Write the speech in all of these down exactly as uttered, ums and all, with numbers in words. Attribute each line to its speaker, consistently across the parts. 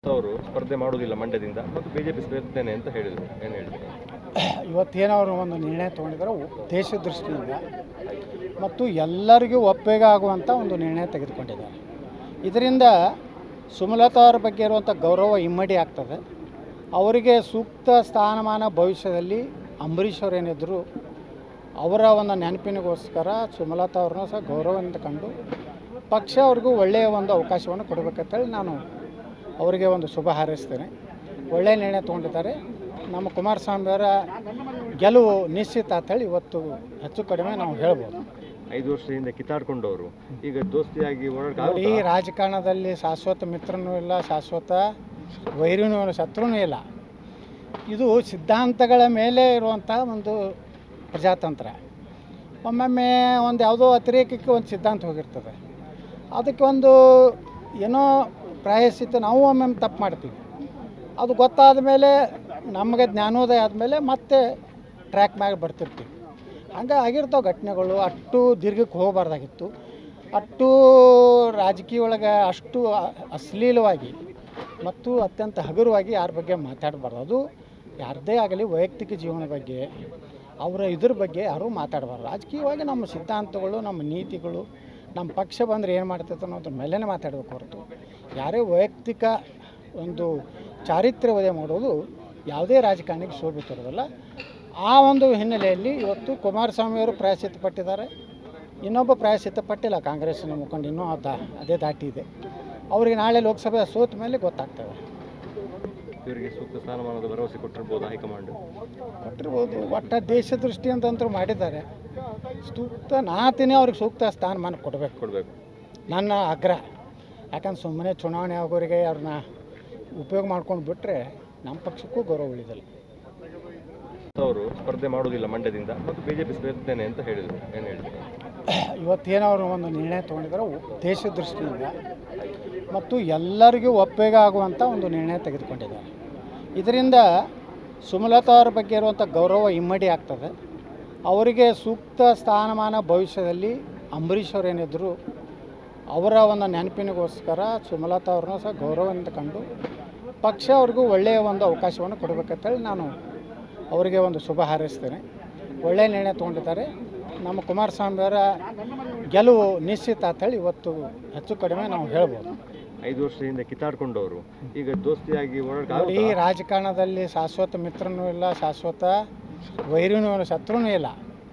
Speaker 1: ಅವರು ಸ್ಪರ್ಧೆ ಮಾಡುವುದಿಲ್ಲ ಮಂಡ್ಯದಿಂದ ಮತ್ತು ಬಿಜೆಪಿ ಸೇರ್ತೇನೆ ಅಂತ ಹೇಳಿದರು. ಏನು ಹೇಳ್ತೀರಾ?
Speaker 2: ಇವತ್ತೇನವರು ಒಂದು ನಿರ್ಣಯ ತೊಗೊಂಡಿದ್ದಾರೆ ದೇಶ ದೃಷ್ಟಿಯಿಂದ ಮತ್ತು ಎಲ್ಲರಿಗೂ ಒಪ್ಪಿಗೆ ಆಗುವಂಥ ಒಂದು ನಿರ್ಣಯ ತೆಗೆದುಕೊಂಡಿದ್ದಾರೆ. ಇದರಿಂದ ಸುಮಲತಾ ಅವರ ಬಗ್ಗೆ ಇರುವಂಥ ಗೌರವ ಇಮ್ಮಡಿ ಆಗ್ತದೆ. ಅವರಿಗೆ ಸೂಕ್ತ ಸ್ಥಾನಮಾನ ಭವಿಷ್ಯದಲ್ಲಿ ಅಂಬರೀಷ್ ಅವರೇನಿದ್ದರು ಅವರ ಒಂದು ನೆನಪಿನಿಗೋಸ್ಕರ ಸುಮಲತಾ ಅವ್ರನ್ನ ಸಹ ಗೌರವದಿಂದ ಕಂಡು ಪಕ್ಷ ಅವ್ರಿಗೂ ಒಳ್ಳೆಯ ಒಂದು ಅವಕಾಶವನ್ನು ಕೊಡಬೇಕಂತೇಳಿ ನಾನು ಅವರಿಗೆ ಒಂದು ಶುಭ ಹಾರೈಸ್ತೇನೆ. ಒಳ್ಳೆಯ ನಿರ್ಣಯ ತೊಗೊಂಡಿದ್ದಾರೆ. ನಮ್ಮ ಕುಮಾರಸ್ವಾಮಿ ಅವರ ಗೆಲುವು ನಿಶ್ಚಿತ ಅಂತೇಳಿ ಇವತ್ತು ಹೆಚ್ಚು ಕಡಿಮೆ ನಾವು ಹೇಳ್ಬೋದು.
Speaker 1: ಐದು ವರ್ಷದಿಂದ ಕಿತ್ತಾಡ್ಕೊಂಡವರು ಈಗ ದೋಸ್ತಿಯಾಗಿ ಓಡಾಡ
Speaker 2: ಈ ರಾಜಕಾರಣದಲ್ಲಿ ಶಾಶ್ವತ ಮಿತ್ರನೂ ಇಲ್ಲ, ಶಾಶ್ವತ ವೈರಿನೂ ಇಲ್ಲ, ಶತ್ರುನೂ ಇಲ್ಲ. ಇದು ಸಿದ್ಧಾಂತಗಳ ಮೇಲೆ ಇರುವಂಥ ಒಂದು ಪ್ರಜಾತಂತ್ರ. ಒಮ್ಮೊಮ್ಮೆ ಒಂದು ಯಾವುದೋ ಅತಿರೇಕಕ್ಕೆ ಒಂದು ಸಿದ್ಧಾಂತ ಹೋಗಿರ್ತದೆ, ಅದಕ್ಕೆ ಒಂದು ಏನೋ ಪ್ರಾಯಶ್ಚಿತ್ತ ನಾವು ಒಮ್ಮೊಮ್ಮೆ ತಪ್ಪು ಮಾಡ್ತೀವಿ. ಅದು ಗೊತ್ತಾದ ಮೇಲೆ ನಮಗೆ ಜ್ಞಾನೋದಯ ಆದಮೇಲೆ ಮತ್ತೆ ಟ್ರ್ಯಾಕ್ ಮ್ಯಾಗ ಬರ್ತಿರ್ತೀವಿ. ಹಂಗೆ ಆಗಿರ್ತಾವೆ ಘಟನೆಗಳು. ಅಷ್ಟು ದೀರ್ಘಕ್ಕೆ ಹೋಗಬಾರ್ದಾಗಿತ್ತು. ಅಷ್ಟು ರಾಜಕೀಯ ಒಳಗೆ ಅಷ್ಟು ಅಶ್ಲೀಲವಾಗಿ ಮತ್ತು ಅತ್ಯಂತ ಹಗುರವಾಗಿ ಯಾರ ಬಗ್ಗೆ ಮಾತಾಡಬಾರ್ದು. ಅದು ಯಾರದೇ ಆಗಲಿ ವೈಯಕ್ತಿಕ ಜೀವನ ಬಗ್ಗೆ ಅವರ ಇದ್ರ ಬಗ್ಗೆ ಯಾರೂ ಮಾತಾಡಬಾರ್ದು. ರಾಜಕೀಯವಾಗಿ ನಮ್ಮ ಸಿದ್ಧಾಂತಗಳು, ನಮ್ಮ ನೀತಿಗಳು, ನಮ್ಮ ಪಕ್ಷ ಬಂದರೆ ಏನು ಮಾಡ್ತೈತೆ ಅನ್ನೋದ್ರ ಮೇಲೇ ಮಾತಾಡಬೇಕು ಹೊರತು ಯಾರೇ ವೈಯಕ್ತಿಕ ಒಂದು ಚಾರಿತ್ರ್ಯ ವಧೆ ಮಾಡೋದು ಯಾವುದೇ ರಾಜಕಾರಣಿಗೆ ಶೋಭಿತಿರೋದಿಲ್ಲ. ಆ ಒಂದು ಹಿನ್ನೆಲೆಯಲ್ಲಿ ಇವತ್ತು ಕುಮಾರಸ್ವಾಮಿಯವರು ಪ್ರಾಯಶ್ಚಿತ್ತ ಪಟ್ಟಿದ್ದಾರೆ. ಇನ್ನೊಬ್ಬ ಪ್ರಾಯಶ್ಚಿತ್ತ ಪಟ್ಟಿಲ್ಲ, ಕಾಂಗ್ರೆಸ್ಸಿನ ಮುಖಂಡ ಇನ್ನೂ ಅದ ಅದೇ ದಾಟಿ ಇದೆ. ಅವರಿಗೆ ನಾಳೆ ಲೋಕಸಭೆ ಸೋತ ಮೇಲೆ ಗೊತ್ತಾಗ್ತದೆ.
Speaker 1: ಇವರಿಗೆ ಸೂಕ್ತ ಸ್ಥಾನಮಾನದ ಭರವಸೆ ಕೊಟ್ಟಿರ್ಬೋದು ಹೈಕಮಾಂಡ್?
Speaker 2: ಕೊಟ್ಟಿರ್ಬೋದು. ಒಟ್ಟ ದೇಶ ದೃಷ್ಟಿ ಅಂತಂತರೂ ಮಾಡಿದ್ದಾರೆ. ಸೂಕ್ತ ನಾತಿನೇ ಅವ್ರಿಗೆ ಸೂಕ್ತ ಸ್ಥಾನಮಾನ ಕೊಡಬೇಕು
Speaker 1: ಕೊಡಬೇಕು
Speaker 2: ನನ್ನ ಆಗ್ರಹ. ಯಾಕಂದ್ರೆ ಸುಮ್ಮನೆ ಚುನಾವಣೆ ಆಗೋರಿಗೆ ಅವ್ರನ್ನ ಉಪಯೋಗ ಮಾಡ್ಕೊಂಡು ಬಿಟ್ಟರೆ ನಮ್ಮ ಪಕ್ಷಕ್ಕೂ ಗೌರವ ಉಳಿದಿಲ್ಲ.
Speaker 1: ಅವರು ಸ್ಪರ್ಧೆ ಮಾಡುವುದಿಲ್ಲ ಮಂಡ್ಯದಿಂದ ಮತ್ತು ಬಿಜೆಪಿ ಸೇರ್ತೇನೆ ಅಂತ ಹೇಳಿದರು. ಏನು ಹೇಳ್ತೀರಾ?
Speaker 2: ಇವತ್ತೇನವರು ಒಂದು ನಿರ್ಣಯ ತೊಗೊಂಡಿದ್ದಾರೆ ದೇಶ ದೃಷ್ಟಿಯಿಂದ ಮತ್ತು ಎಲ್ಲರಿಗೂ ಒಪ್ಪಿಗೆ ಆಗುವಂಥ ಒಂದು ನಿರ್ಣಯ ತೆಗೆದುಕೊಂಡಿದ್ದಾರೆ. ಇದರಿಂದ ಸುಮಲತಾ ಅವರ ಬಗ್ಗೆ ಇರುವಂಥ ಗೌರವ ಇಮ್ಮಡಿ ಆಗ್ತದೆ. ಅವರಿಗೆ ಸೂಕ್ತ ಸ್ಥಾನಮಾನ ಭವಿಷ್ಯದಲ್ಲಿ ಅಂಬರೀಷ್ ಅವರೇನಿದ್ದರು ಅವರ ಒಂದು ನೆನಪಿನಿಗೋಸ್ಕರ ಸುಮಲತಾ ಅವ್ರನ್ನ ಸಹ ಗೌರವದಿಂದ ಕಂಡು ಪಕ್ಷ ಅವ್ರಿಗೂ ಒಳ್ಳೆಯ ಒಂದು ಅವಕಾಶವನ್ನು ಕೊಡಬೇಕಂತೇಳಿ ನಾನು ಅವರಿಗೆ ಒಂದು ಶುಭ ಹಾರೈಸ್ತೇನೆ. ಒಳ್ಳೆಯ ನಿರ್ಣಯ ತೊಗೊಂಡಿದ್ದಾರೆ. ನಮ್ಮ ಕುಮಾರಸ್ವಾಮಿ ಅವರ ಗೆಲುವು ನಿಶ್ಚಿತ ಅಂತೇಳಿ ಇವತ್ತು ಹೆಚ್ಚು ಕಡಿಮೆ ನಾವು ಹೇಳ್ಬೋದು.
Speaker 1: ಐದು ವರ್ಷದಿಂದ ಕಿತ್ತಾಡ್ಕೊಂಡವರು ಈಗ ದೋಸ್ತಿಯಾಗಿ ಓಡಾಡ
Speaker 2: ಈ ರಾಜಕಾರಣದಲ್ಲಿ ಶಾಶ್ವತ ಮಿತ್ರನೂ ಇಲ್ಲ, ಶಾಶ್ವತ ವೈರಿನೂ ಇಲ್ಲ, ಶತ್ರುನೂ ಇಲ್ಲ.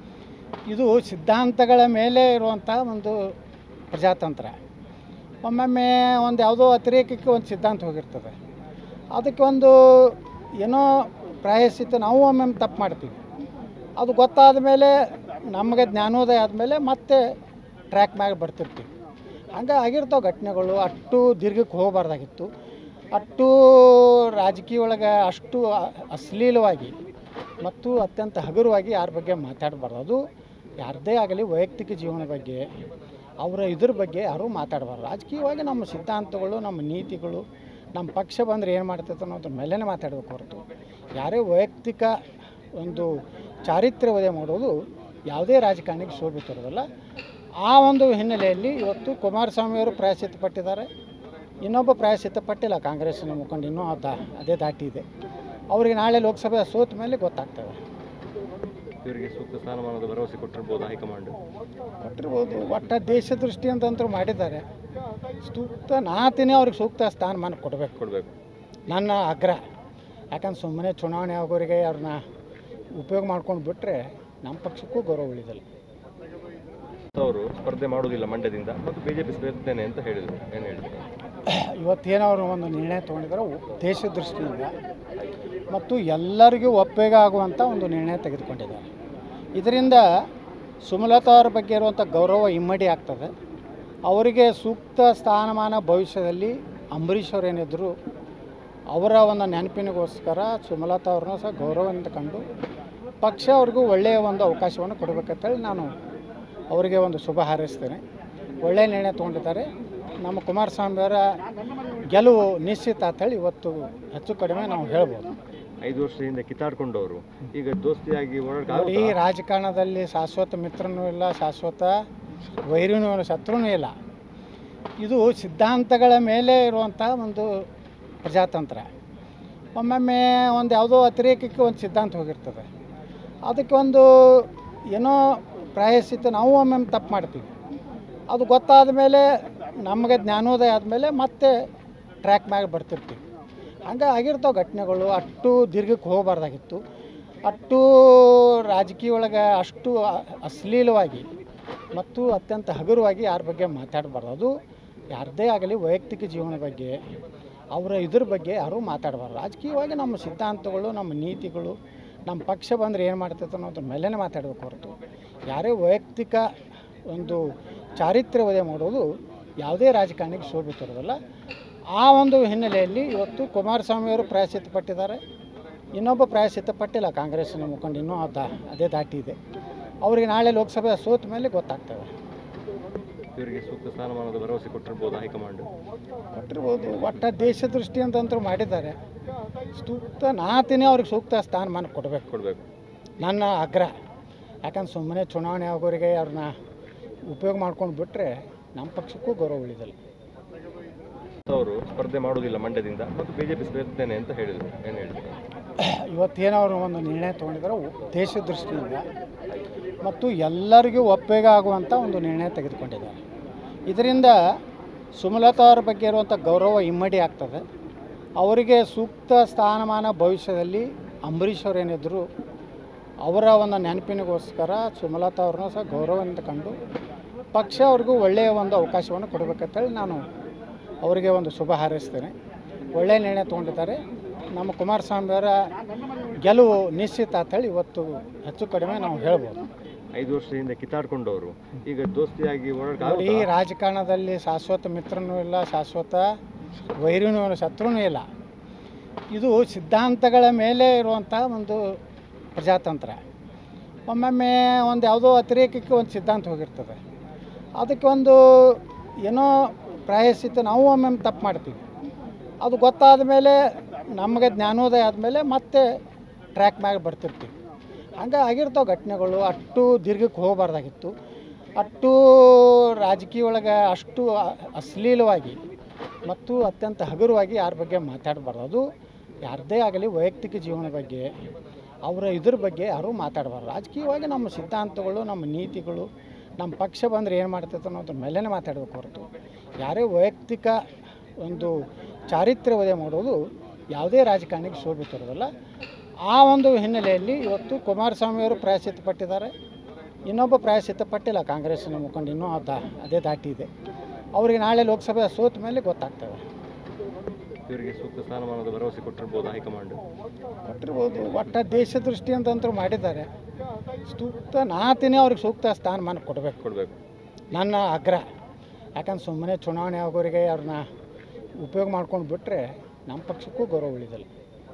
Speaker 2: ಇದು ಸಿದ್ಧಾಂತಗಳ ಮೇಲೆ ಇರುವಂಥ ಒಂದು ಪ್ರಜಾತಂತ್ರ. ಒಮ್ಮೊಮ್ಮೆ ಒಂದು ಯಾವುದೋ ಅತಿರೇಕಕ್ಕೆ ಒಂದು ಸಿದ್ಧಾಂತ ಹೋಗಿರ್ತದೆ, ಅದಕ್ಕೆ ಒಂದು ಏನೋ ಪ್ರಾಯಶ್ಚಿತ್ತ ನಾವು ಒಮ್ಮೊಮ್ಮೆ ತಪ್ಪು ಮಾಡ್ತೀವಿ. ಅದು ಗೊತ್ತಾದ ಮೇಲೆ ನಮಗೆ ಜ್ಞಾನೋದಯ ಆದಮೇಲೆ ಮತ್ತೆ ಟ್ರ್ಯಾಕ್ ಮ್ಯಾಗ ಬರ್ತಿರ್ತೀವಿ. ಹಂಗೆ ಆಗಿರ್ತಾವೆ ಘಟನೆಗಳು. ಅಷ್ಟು ದೀರ್ಘಕ್ಕೆ ಹೋಗಬಾರ್ದಾಗಿತ್ತು. ಅಷ್ಟು ರಾಜಕೀಯ ಒಳಗೆ ಅಷ್ಟು ಅಶ್ಲೀಲವಾಗಿ ಮತ್ತು ಅತ್ಯಂತ ಹಗುರವಾಗಿ ಯಾರ ಬಗ್ಗೆ ಮಾತಾಡಬಾರ್ದು. ಅದು ಯಾರದೇ ಆಗಲಿ ವೈಯಕ್ತಿಕ ಜೀವನ ಬಗ್ಗೆ ಅವರ ಇದ್ರ ಬಗ್ಗೆ ಯಾರೂ ಮಾತಾಡಬಾರ್ದು. ರಾಜಕೀಯವಾಗಿ ನಮ್ಮ ಸಿದ್ಧಾಂತಗಳು, ನಮ್ಮ ನೀತಿಗಳು, ನಮ್ಮ ಪಕ್ಷ ಬಂದರೆ ಏನು ಮಾಡ್ತೈತೆ ಅನ್ನೋದ್ರ ಮೇಲೇ ಮಾತಾಡಬೇಕು ಹೊರತು ಯಾರೇ ವೈಯಕ್ತಿಕ ಒಂದು ಚಾರಿತ್ರ್ಯ ವಧೆ ಮಾಡೋದು ಯಾವುದೇ ರಾಜಕಾರಣಿಗೆ ಶೋಭಿತಿರೋದಿಲ್ಲ. ಆ ಒಂದು ಹಿನ್ನೆಲೆಯಲ್ಲಿ ಇವತ್ತು ಕುಮಾರಸ್ವಾಮಿಯವರು ಪ್ರಾಯಶ್ಚಿತ್ತ ಪಟ್ಟಿದ್ದಾರೆ. ಇನ್ನೊಬ್ಬ ಪ್ರಾಯಶ್ಚಿತ್ತ ಪಟ್ಟಿಲ್ಲ, ಕಾಂಗ್ರೆಸ್ಸಿನ ಮುಖಂಡ ಇನ್ನೂ ಅದ ಅದೇ ದಾಟಿ ಇದೆ. ಅವರಿಗೆ ನಾಳೆ ಲೋಕಸಭೆ ಸೋತ ಮೇಲೆ ಗೊತ್ತಾಗ್ತದೆ.
Speaker 1: ಇವರಿಗೆ ಸೂಕ್ತ ಸ್ಥಾನಮಾನದ ಭರವಸೆ ಕೊಟ್ಟಿರ್ಬೋದು ಹೈಕಮಾಂಡ್?
Speaker 2: ಕೊಟ್ಟಿರ್ಬೋದು. ಒಟ್ಟ ದೇಶ ದೃಷ್ಟಿ ಅಂತಂತರೂ ಮಾಡಿದ್ದಾರೆ. ಸೂಕ್ತ ನಾತಿನೇ ಅವ್ರಿಗೆ ಸೂಕ್ತ ಸ್ಥಾನಮಾನ ಕೊಡಬೇಕು
Speaker 1: ಕೊಡಬೇಕು
Speaker 2: ನನ್ನ ಆಗ್ರಹ. ಯಾಕಂದ್ರೆ ಸುಮ್ಮನೆ ಚುನಾವಣೆ ಆಗೋರಿಗೆ ಅವ್ರನ್ನ ಉಪಯೋಗ ಮಾಡ್ಕೊಂಡು ಬಿಟ್ಟರೆ ನಮ್ಮ ಪಕ್ಷಕ್ಕೂ ಗೌರವ ಉಳಿದಿಲ್ಲ.
Speaker 1: ಅವರು ಸ್ಪರ್ಧೆ ಮಾಡುವುದಿಲ್ಲ ಮಂಡ್ಯದಿಂದ ಮತ್ತು ಬಿಜೆಪಿ ಸೇರ್ತೇನೆ ಅಂತ ಹೇಳಿದರು. ಏನು ಹೇಳ್ತೀರಾ?
Speaker 2: ಇವತ್ತೇನವರು ಒಂದು ನಿರ್ಣಯ ತೊಗೊಂಡಿದ್ದಾರೆ ದೇಶ ದೃಷ್ಟಿಯಿಂದ ಮತ್ತು ಎಲ್ಲರಿಗೂ ಒಪ್ಪಿಗೆ ಆಗುವಂಥ ಒಂದು ನಿರ್ಣಯ ತೆಗೆದುಕೊಂಡಿದ್ದಾರೆ. ಇದರಿಂದ ಸುಮಲತಾ ಅವರ ಬಗ್ಗೆ ಇರುವಂಥ ಗೌರವ ಇಮ್ಮಡಿ ಆಗ್ತದೆ. ಅವರಿಗೆ ಸೂಕ್ತ ಸ್ಥಾನಮಾನ ಭವಿಷ್ಯದಲ್ಲಿ ಅಂಬರೀಷ್ ಅವರೇನಿದ್ದರು ಅವರ ಒಂದು ನೆನಪಿನಿಗೋಸ್ಕರ ಸುಮಲತಾ ಅವ್ರನ್ನ ಸಹ ಗೌರವದಿಂದ ಕಂಡು ಪಕ್ಷ ಅವ್ರಿಗೂ ಒಳ್ಳೆಯ ಒಂದು ಅವಕಾಶವನ್ನು ಕೊಡಬೇಕಂತೇಳಿ ನಾನು ಅವರಿಗೆ ಒಂದು ಶುಭ ಹಾರೈಸ್ತೇನೆ. ಒಳ್ಳೆಯ ನಿರ್ಣಯ ತೊಗೊಂಡಿದ್ದಾರೆ. ನಮ್ಮ ಕುಮಾರಸ್ವಾಮಿ ಅವರ ಗೆಲುವು ನಿಶ್ಚಿತ ಅಂತೇಳಿ ಇವತ್ತು ಹೆಚ್ಚು ಕಡಿಮೆ ನಾವು ಹೇಳ್ಬೋದು.
Speaker 1: ಐದು ವರ್ಷದಿಂದ ಕಿತ್ತಾಡ್ಕೊಂಡವರು ಈಗ ದೋಸ್ತಿಯಾಗಿ ಓಡಾಡ
Speaker 2: ಈ ರಾಜಕಾರಣದಲ್ಲಿ ಶಾಶ್ವತ ಮಿತ್ರನೂ ಇಲ್ಲ, ಶಾಶ್ವತ ವೈರಿನೂ ಇಲ್ಲ, ಶತ್ರುನೂ ಇಲ್ಲ. ಇದು ಸಿದ್ಧಾಂತಗಳ ಮೇಲೆ ಇರುವಂಥ ಒಂದು ಪ್ರಜಾತಂತ್ರ. ಒಮ್ಮೊಮ್ಮೆ ಒಂದು ಯಾವುದೋ ಅತಿರೇಕಕ್ಕೆ ಒಂದು ಸಿದ್ಧಾಂತ ಹೋಗಿರ್ತದೆ, ಅದಕ್ಕೆ ಒಂದು ಏನೋ ಪ್ರಾಯಶ್ಚಿತ್ತ ನಾವು ಒಮ್ಮೊಮ್ಮೆ ತಪ್ಪು ಮಾಡ್ತೀವಿ. ಅದು ಗೊತ್ತಾದ ಮೇಲೆ ನಮಗೆ ಜ್ಞಾನೋದಯ ಆದಮೇಲೆ ಮತ್ತೆ ಟ್ರ್ಯಾಕ್ ಮ್ಯಾಗ ಬರ್ತಿರ್ತೀವಿ. ಹಂಗೆ ಆಗಿರ್ತಾವೆ ಘಟನೆಗಳು. ಅಷ್ಟು ದೀರ್ಘಕ್ಕೆ ಹೋಗಬಾರ್ದಾಗಿತ್ತು. ಅಷ್ಟು ರಾಜಕೀಯ ಒಳಗೆ ಅಷ್ಟು ಅಶ್ಲೀಲವಾಗಿ ಮತ್ತು ಅತ್ಯಂತ ಹಗುರವಾಗಿ ಯಾರ ಬಗ್ಗೆ ಮಾತಾಡಬಾರ್ದು. ಅದು ಯಾರದೇ ಆಗಲಿ ವೈಯಕ್ತಿಕ ಜೀವನ ಬಗ್ಗೆ ಅವರ ಇದ್ರ ಬಗ್ಗೆ ಯಾರೂ ಮಾತಾಡಬಾರ್ದು. ರಾಜಕೀಯವಾಗಿ ನಮ್ಮ ಸಿದ್ಧಾಂತಗಳು, ನಮ್ಮ ನೀತಿಗಳು, ನಮ್ಮ ಪಕ್ಷ ಬಂದರೆ ಏನು ಮಾಡ್ತೈತೆ ಅನ್ನೋದ್ರ ಮೇಲೇ ಮಾತಾಡಬೇಕು ಹೊರತು ಯಾರೇ ವೈಯಕ್ತಿಕ ಒಂದು ಚಾರಿತ್ರ್ಯ ವಧೆ ಮಾಡೋದು ಯಾವುದೇ ರಾಜಕಾರಣಿಗೆ ಶೋಭೆ ತರೋದಲ್ಲ. ಆ ಒಂದು ಹಿನ್ನೆಲೆಯಲ್ಲಿ ಇವತ್ತು ಕುಮಾರಸ್ವಾಮಿಯವರು ಪ್ರಾಯಶ್ಚಿತ್ತ ಪಟ್ಟಿದ್ದಾರೆ. ಇನ್ನೊಬ್ಬ ಪ್ರಾಯಶ್ಚಿತ್ತ ಪಟ್ಟಿಲ್ಲ, ಕಾಂಗ್ರೆಸ್ಸಿನ ಮುಖಂಡ ಇನ್ನೂ ಅದ ಅದೇ ದಾಟಿ ಇದೆ. ಅವರಿಗೆ ನಾಳೆ ಲೋಕಸಭೆ ಸೋತ ಮೇಲೆ ಗೊತ್ತಾಗ್ತದೆ.
Speaker 1: ಇವರಿಗೆ ಸೂಕ್ತ ಸ್ಥಾನಮಾನದ ಭರವಸೆ ಕೊಟ್ಟಿರ್ಬೋದು ಹೈಕಮಾಂಡ್.
Speaker 2: ಕೊಟ್ಟಿರ್ಬೋದು. ಒಟ್ಟ ದೇಶ ದೃಷ್ಟಿ ಅಂತಂತೂ ಮಾಡಿದ್ದಾರೆ. ಸೂಕ್ತ ನಾತಿನೇ ಅವ್ರಿಗೆ ಸೂಕ್ತ ಸ್ಥಾನಮಾನ ಕೊಡಬೇಕು
Speaker 1: ಕೊಡಬೇಕು
Speaker 2: ನನ್ನ ಆಗ್ರಹ. ಯಾಕಂದ್ರೆ ಸುಮ್ಮನೆ ಚುನಾವಣೆ ಆಗೋರಿಗೆ ಅವ್ರನ್ನ ಉಪಯೋಗ ಮಾಡ್ಕೊಂಡು ಬಿಟ್ಟರೆ ನಮ್ಮ ಪಕ್ಷಕ್ಕೂ ಗೌರವ ಉಳಿದಿಲ್ಲ.
Speaker 1: ಅವರು ಸ್ಪರ್ಧೆ ಮಾಡೋದಿಲ್ಲ ಮಂಡ್ಯದಿಂದ ಮತ್ತು ಬಿಜೆಪಿ ಸ್ಪರ್ಧೆನೆ ಅಂತ ಹೇಳಿದರು. ಏನು ಹೇಳಿದ್ರು?
Speaker 2: ಇವತ್ತೇನೋ ಅವರು ಒಂದು ನಿರ್ಣಯ ತೊಗೊಂಡಿದ್ದಾರೆ ದೇಶ ದೃಷ್ಟಿಯಿಂದ ಮತ್ತು ಎಲ್ಲರಿಗೂ ಒಪ್ಪಿಗೆ ಆಗುವಂಥ ಒಂದು ನಿರ್ಣಯ ತೆಗೆದುಕೊಂಡಿದ್ದಾರೆ. ಇದರಿಂದ ಸುಮಲತಾ ಅವ್ರ ಬಗ್ಗೆ ಇರುವಂಥ ಗೌರವ ಇಮ್ಮಡಿ ಆಗ್ತದೆ. ಅವರಿಗೆ ಸೂಕ್ತ ಸ್ಥಾನಮಾನ ಭವಿಷ್ಯದಲ್ಲಿ ಅಂಬರೀಷ್ ಅವರೇನಿದ್ರು ಅವರ ಒಂದು ನೆನಪಿನಿಗೋಸ್ಕರ ಸುಮಲತಾ ಅವ್ರನ್ನೂ ಸಹ ಗೌರವದಿಂದ ಕಂಡು ಪಕ್ಷ ಅವ್ರಿಗೂ ಒಳ್ಳೆಯ ಒಂದು ಅವಕಾಶವನ್ನು ಕೊಡಬೇಕಂತೇಳಿ ನಾನು ಅವರಿಗೆ ಒಂದು ಶುಭ ಹಾರೈಸ್ತೇನೆ. ಒಳ್ಳೆಯ ನಿರ್ಣಯ ತೊಗೊಂಡಿದ್ದಾರೆ. ನಮ್ಮ ಕುಮಾರಸ್ವಾಮಿಯವರ ಗೆಲುವು ನಿಶ್ಚಿತ ಅಂತೇಳಿ ಇವತ್ತು ಹೆಚ್ಚು ಕಡಿಮೆ ನಾವು ಹೇಳ್ಬೋದು.
Speaker 1: ಐದು ವರ್ಷದಿಂದ ಕಿತ್ತಾಡ್ಕೊಂಡವರು ಈಗ ದೋಸ್ತಿಯಾಗಿ
Speaker 2: ನೋಡಿ, ಈ ರಾಜಕಾರಣದಲ್ಲಿ ಶಾಶ್ವತ ಮಿತ್ರನೂ ಇಲ್ಲ, ಶಾಶ್ವತ ವೈರಿನೂ ಇಲ್ಲ, ಶತ್ರುನೂ ಇಲ್ಲ. ಇದು ಸಿದ್ಧಾಂತಗಳ ಮೇಲೆ ಇರುವಂಥ ಒಂದು ಪ್ರಜಾತಂತ್ರ. ಒಮ್ಮೊಮ್ಮೆ ಒಂದು ಯಾವುದೋ ಅತಿರೇಕಕ್ಕೆ ಒಂದು ಸಿದ್ಧಾಂತ ಹೋಗಿರ್ತದೆ, ಅದಕ್ಕೆ ಒಂದು ಏನೋ ಪ್ರಾಯಶ್ಚಿತ್ತ ನಾವು ಒಮ್ಮೊಮ್ಮೆ ತಪ್ಪು ಮಾಡ್ತೀವಿ. ಅದು ಗೊತ್ತಾದ ಮೇಲೆ ನಮಗೆ ಜ್ಞಾನೋದಯ ಆದಮೇಲೆ ಮತ್ತೆ ಟ್ರ್ಯಾಕ್ ಮ್ಯಾಗ ಬರ್ತಿರ್ತೀವಿ. ಹಂಗೆ ಆಗಿರ್ತಾವೆ ಘಟನೆಗಳು. ಅಷ್ಟು ದೀರ್ಘಕ್ಕೆ ಹೋಗಬಾರ್ದಾಗಿತ್ತು. ಅಷ್ಟು ರಾಜಕೀಯ ಒಳಗೆ ಅಷ್ಟು ಅಶ್ಲೀಲವಾಗಿ ಮತ್ತು ಅತ್ಯಂತ ಹಗುರವಾಗಿ ಯಾರ ಬಗ್ಗೆ ಮಾತಾಡಬಾರ್ದು. ಅದು ಯಾರದೇ ಆಗಲಿ ವೈಯಕ್ತಿಕ ಜೀವನ ಬಗ್ಗೆ ಅವರ ಇದ್ರ ಬಗ್ಗೆ ಯಾರೂ ಮಾತಾಡಬಾರ್ದು. ರಾಜಕೀಯವಾಗಿ ನಮ್ಮ ಸಿದ್ಧಾಂತಗಳು, ನಮ್ಮ ನೀತಿಗಳು, ನಮ್ಮ ಪಕ್ಷ ಬಂದರೆ ಏನು ಮಾಡ್ತೈತೆ ಅನ್ನೋದ್ರ ಮೇಲೇ ಮಾತಾಡಬೇಕು ಹೊರತು ಯಾರೇ ವೈಯಕ್ತಿಕ ಒಂದು ಚಾರಿತ್ರ್ಯ ವಧೆ ಮಾಡೋದು ಯಾವುದೇ ರಾಜಕಾರಣಿಗೆ ಶೋಭೆ ತರೋದಲ್ಲ. ಆ ಒಂದು ಹಿನ್ನೆಲೆಯಲ್ಲಿ ಇವತ್ತು ಕುಮಾರಸ್ವಾಮಿಯವರು ಪ್ರಾಯಶ್ಚಿತ್ತ ಪಟ್ಟಿದ್ದಾರೆ. ಇನ್ನೊಬ್ಬ ಪ್ರಾಯಶ್ಚಿತ್ತ ಪಟ್ಟಿಲ್ಲ, ಕಾಂಗ್ರೆಸ್ಸಿನ ಮುಖಂಡ ಇನ್ನೂ ಅದ ಅದೇ ದಾಟಿ ಇದೆ. ಅವರಿಗೆ ನಾಳೆ ಲೋಕಸಭೆ ಸೋತ ಮೇಲೆ ಗೊತ್ತಾಗ್ತದೆ.
Speaker 1: ಇವರಿಗೆ ಸೂಕ್ತ ಸ್ಥಾನಮಾನದ ಭರವಸೆ ಕೊಟ್ಟಿರ್ಬೋದು ಹೈಕಮಾಂಡ್.
Speaker 2: ಕೊಟ್ಟಿರ್ಬೋದು. ಒಟ್ಟ ದೇಶ ದೃಷ್ಟಿ ಅಂತಂತೂ ಮಾಡಿದ್ದಾರೆ. ಸೂಕ್ತ ನಾತಿನೇ ಅವ್ರಿಗೆ ಸೂಕ್ತ ಸ್ಥಾನಮಾನ ಕೊಡಬೇಕು
Speaker 1: ಕೊಡಬೇಕು
Speaker 2: ನನ್ನ ಆಗ್ರಹ. ಯಾಕಂದ್ರೆ ಸುಮ್ಮನೆ ಚುನಾವಣೆ ಆಗೋರಿಗೆ ಅವ್ರನ್ನ ಉಪಯೋಗ ಮಾಡ್ಕೊಂಡು ಬಿಟ್ಟರೆ ನಮ್ಮ ಪಕ್ಷಕ್ಕೂ ಗೌರವ ಉಳಿದಿಲ್ಲ.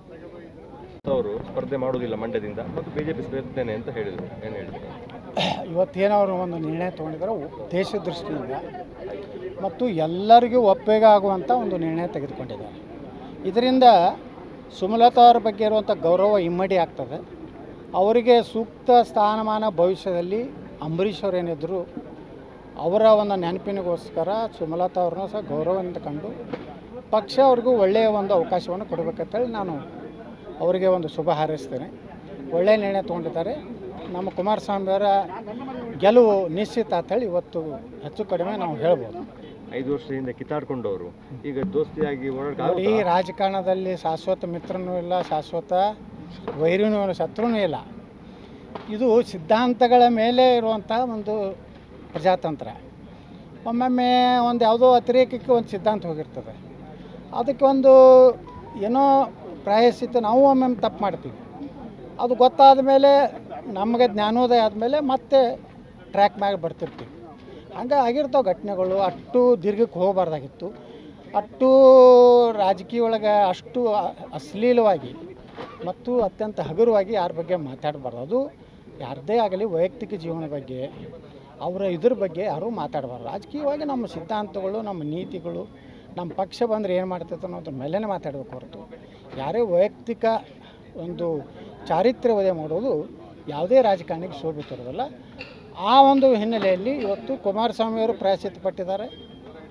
Speaker 1: ಅವರು ಸ್ಪರ್ಧೆ ಮಾಡೋದಿಲ್ಲ ಮಂಡ್ಯದಿಂದ ಮತ್ತು ಬಿಜೆಪಿ ಸ್ಪರ್ಧೆನೆ ಅಂತ ಹೇಳಿದರು. ಏನು ಹೇಳಿದ್ರು?
Speaker 2: ಇವತ್ತೇನೋ ಅವರು ಒಂದು ನಿರ್ಣಯ ತೊಗೊಂಡಿದ್ದಾರೆ ದೇಶ ದೃಷ್ಟಿಯಿಂದ ಮತ್ತು ಎಲ್ಲರಿಗೂ ಒಪ್ಪಿಗೆ ಆಗುವಂಥ ಒಂದು ನಿರ್ಣಯ ತೆಗೆದುಕೊಂಡಿದ್ದಾರೆ. ಇದರಿಂದ ಸುಮಲತಾ ಅವ್ರ ಬಗ್ಗೆ ಇರುವಂಥ ಗೌರವ ಇಮ್ಮಡಿ ಆಗ್ತದೆ. ಅವರಿಗೆ ಸೂಕ್ತ ಸ್ಥಾನಮಾನ ಭವಿಷ್ಯದಲ್ಲಿ ಅಂಬರೀಷ್ ಅವರೇನಿದ್ರು ಅವರ ಒಂದು ನೆನಪಿನಿಗೋಸ್ಕರ ಸುಮಲತಾ ಅವ್ರನ್ನೂ ಸಹ ಗೌರವದಿಂದ ಕಂಡು ಪಕ್ಷ ಅವ್ರಿಗೂ ಒಳ್ಳೆಯ ಒಂದು ಅವಕಾಶವನ್ನು ಕೊಡಬೇಕಂತೇಳಿ ನಾನು ಅವರಿಗೆ ಒಂದು ಶುಭ ಹಾರೈಸ್ತೇನೆ. ಒಳ್ಳೆಯ ನಿರ್ಣಯ ತೊಗೊಂಡಿದ್ದಾರೆ. ನಮ್ಮ ಕುಮಾರಸ್ವಾಮಿಯವರ ಗೆಲುವು ನಿಶ್ಚಿತ ಅಂತೇಳಿ ಇವತ್ತು ಹೆಚ್ಚು ಕಡಿಮೆ ನಾವು ಹೇಳ್ಬೋದು.
Speaker 1: ಐದು ವರ್ಷದಿಂದ ಕಿತ್ತಾಡ್ಕೊಂಡವರು ಈಗ ದೋಸ್ತಿಯಾಗಿ
Speaker 2: ನೋಡಿ, ಈ ರಾಜಕಾರಣದಲ್ಲಿ ಶಾಶ್ವತ ಮಿತ್ರನೂ ಇಲ್ಲ, ಶಾಶ್ವತ ವೈರಿನೂ ಇಲ್ಲ, ಶತ್ರುನೂ ಇಲ್ಲ. ಇದು ಸಿದ್ಧಾಂತಗಳ ಮೇಲೆ ಇರುವಂಥ ಒಂದು ಪ್ರಜಾತಂತ್ರ. ಒಮ್ಮೊಮ್ಮೆ ಒಂದು ಯಾವುದೋ ಅತಿರೇಕಕ್ಕೆ ಒಂದು ಸಿದ್ಧಾಂತ ಹೋಗಿರ್ತದೆ, ಅದಕ್ಕೆ ಒಂದು ಏನೋ ಪ್ರಾಯಶ್ಚಿತ್ತ ನಾವು ಒಮ್ಮೊಮ್ಮೆ ತಪ್ಪು ಮಾಡ್ತೀವಿ. ಅದು ಗೊತ್ತಾದ ಮೇಲೆ ನಮಗೆ ಜ್ಞಾನೋದಯ ಆದಮೇಲೆ ಮತ್ತೆ ಟ್ರ್ಯಾಕ್ ಮ್ಯಾಗ ಬರ್ತಿರ್ತೀವಿ. ಹಂಗೆ ಆಗಿರ್ತಾವೆ ಘಟನೆಗಳು. ಅಷ್ಟು ದೀರ್ಘಕ್ಕೆ ಹೋಗಬಾರ್ದಾಗಿತ್ತು. ಅಷ್ಟು ರಾಜಕೀಯ ಒಳಗೆ ಅಷ್ಟು ಅಶ್ಲೀಲವಾಗಿ ಮತ್ತು ಅತ್ಯಂತ ಹಗುರವಾಗಿ ಯಾರ ಬಗ್ಗೆ ಮಾತಾಡಬಾರ್ದು. ಅದು ಯಾರದೇ ಆಗಲಿ ವೈಯಕ್ತಿಕ ಜೀವನ ಬಗ್ಗೆ ಅವರ ಇದ್ರ ಬಗ್ಗೆ ಯಾರೂ ಮಾತಾಡಬಾರ್ದು. ರಾಜಕೀಯವಾಗಿ ನಮ್ಮ ಸಿದ್ಧಾಂತಗಳು, ನಮ್ಮ ನೀತಿಗಳು, ನಮ್ಮ ಪಕ್ಷ ಬಂದರೆ ಏನು ಮಾಡ್ತೈತೆ ಅನ್ನೋದ್ರ ಮೇಲೇ ಮಾತಾಡಬೇಕು ಹೊರತು ಯಾರೇ ವೈಯಕ್ತಿಕ ಒಂದು ಚಾರಿತ್ರ್ಯ ವಧೆ ಮಾಡೋದು ಯಾವುದೇ ರಾಜಕಾರಣಿಗೆ ಶೋಭೆ ತರೋದಲ್ಲ. ಆ ಒಂದು ಹಿನ್ನೆಲೆಯಲ್ಲಿ ಇವತ್ತು ಕುಮಾರಸ್ವಾಮಿಯವರು ಪ್ರಾಯಶ್ಚಿತ್ತ ಪಟ್ಟಿದ್ದಾರೆ.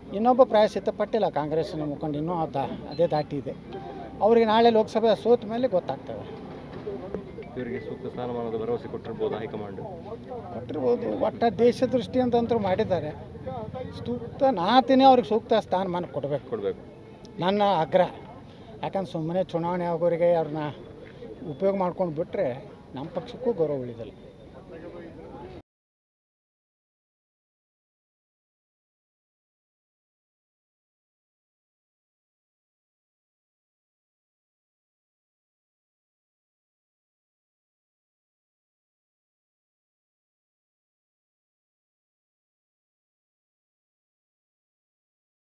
Speaker 2: ಇನ್ನೊಬ್ಬ ಪ್ರಾಯಶ್ಚಿತ್ತ ಪಟ್ಟಿಲ್ಲ ಕಾಂಗ್ರೆಸ್ಸಿನ ಮುಖಂಡ ಇನ್ನೂ ಅದ ಅದೇ ದಾಟಿ ಇದೆ. ಅವರಿಗೆ ನಾಳೆ ಲೋಕಸಭೆ ಸೋತ ಮೇಲೆ ಗೊತ್ತಾಗ್ತದೆ.
Speaker 1: ಇವರಿಗೆ ಸೂಕ್ತ ಸ್ಥಾನಮಾನದ ಭರವಸೆ ಕೊಟ್ಟಿರ್ಬೋದು ಹೈಕಮಾಂಡ್.
Speaker 2: ಕೊಟ್ಟಿರ್ಬೋದು. ಒಟ್ಟ ದೇಶ ದೃಷ್ಟಿ ಅಂತಂತೂ ಮಾಡಿದ್ದಾರೆ. ಸೂಕ್ತ ನಾತಿನೇ ಅವ್ರಿಗೆ ಸೂಕ್ತ ಸ್ಥಾನಮಾನ ಕೊಡಬೇಕು
Speaker 1: ಕೊಡಬೇಕು
Speaker 2: ನನ್ನ ಆಗ್ರಹ. ಯಾಕಂದ್ರೆ ಸುಮ್ಮನೆ ಚುನಾವಣೆ ಆಗೋರಿಗೆ ಅವ್ರನ್ನ ಉಪಯೋಗ ಮಾಡ್ಕೊಂಡು ಬಿಟ್ಟರೆ ನಮ್ಮ ಪಕ್ಷಕ್ಕೂ ಗೌರವ ಉಳಿದಿಲ್ಲ.